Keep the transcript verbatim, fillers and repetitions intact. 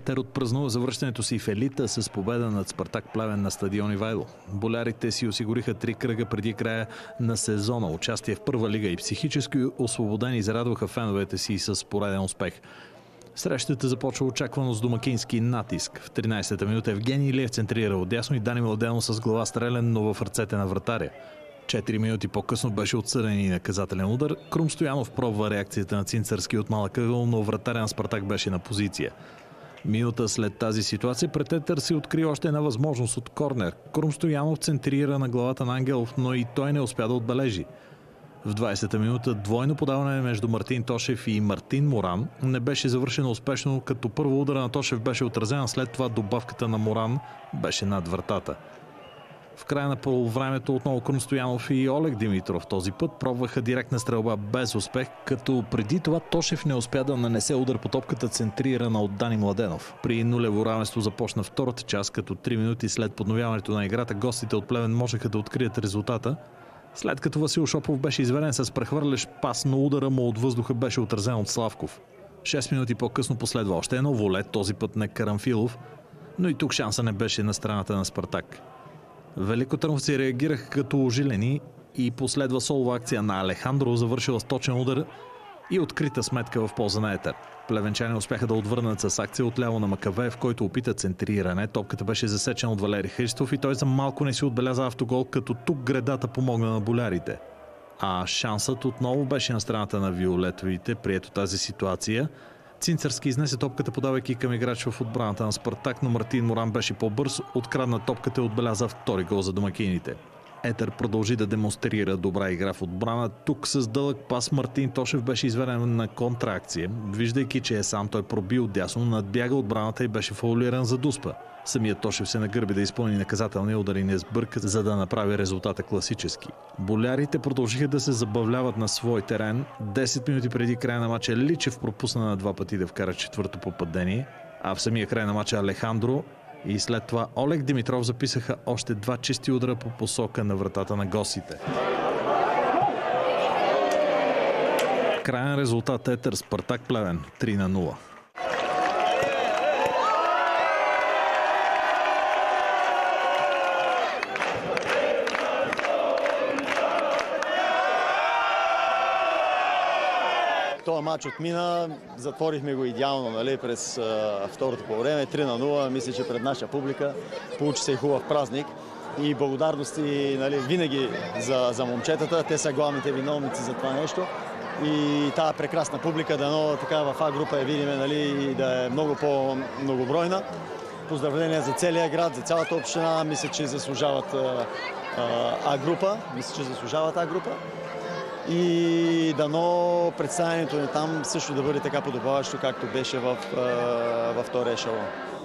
Етер отпразнува завръщането си в елита с победа над Спартак Плевен на стадион Ивайло. Болярите си осигуриха три кръга преди края на сезона, участие в първа лига и психически освободени зарадваха феновете си с пореден успех. Срещата започва очаквано с домакински натиск. В тринадесета минута Евгений Илиев центрира отдясно и Дани Младенов с глава стрелен, но в ръцете на вратаря. Четири минути по-късно беше отсъден и наказателен удар. Крум Стоянов пробва реакцията на Цинцърски от малък ъгъл, но вратаря на Спартак беше на позиция. Минута след тази ситуация пред Етер се откри още една възможност от корнер. Крум Стоянов центрира на главата на Ангелов, но и той не успя да отбележи. В двадесета минута двойно подаване между Мартин Тошев и Мартин Моран не беше завършено успешно, като първо удара на Тошев беше отразена, след това добавката на Моран беше над вратата. В края на полувремето отново Крум Стоянов и Олег Димитров този път пробваха директна стрелба без успех, като преди това Тошев не успя да нанесе удар по топката, центрирана от Дани Младенов. При нулево равенство започна втората част, като три минути след подновяването на играта гостите от Плевен можеха да открият резултата, след като Васил Шопов беше изведен с прехвърлящ пас, но удара му от въздуха беше отразен от Славков. Шест минути по-късно последва още едно воле, този път на Карамфилов, но и тук шанса не беше на страната на Спартак. Великотърновци реагираха като ожилени и последва солова акция на Алехандро, завършила с точен удар и открита сметка в полза на Етер. Плевенчани успяха да отвърнат с акция отляво на Макавеев, който опита центриране. Топката беше засечена от Валери Христов и той за малко не си отбеляза автогол, като тук гредата помогна на болярите. А шансът отново беше на страната на виолетовите. Прието тази ситуация, Цинцърски изнесе топката, подавайки към играч в отбраната на Спартак, но Мартин Моран беше по-бърз, открадна топката и отбеляза втори гол за домакините. Етер продължи да демонстрира добра игра в отбрана. Тук с дълъг пас Мартин Тошев беше изведен на контраакция. Виждайки, че е сам, той проби отдясно, надбяга отбраната и беше фаулиран за дуспа. Самият Тошев се нагърби да изпълни наказателния удар и не сбърка, за да направи резултата класически. Болярите продължиха да се забавляват на свой терен. десет минути преди края на матча Личев пропусна на два пъти да вкара четвърто попадение, а в самия край на матча Алехандро и след това Олег Димитров записаха още два чисти удара по посока на вратата на гостите. Краен резултат: Етер Спартак Плевен три на нула. Този матч отмина, затворихме го идеално, нали, през а, второто по време, три на нула, мисля, че пред наша публика. Получи се хубав празник и благодарности, нали, винаги за, за момчетата. Те са главните виновници за това нещо. И тази прекрасна публика, дано така в А-група я видиме, нали, и да е много по-многобройна. Поздравления за целия град, за цялата община. Мисля, че заслужават А-група. Мисля, че заслужават А-група. И дано представянето ни там също да бъде така подобаващо, както беше в, във втория ешелон.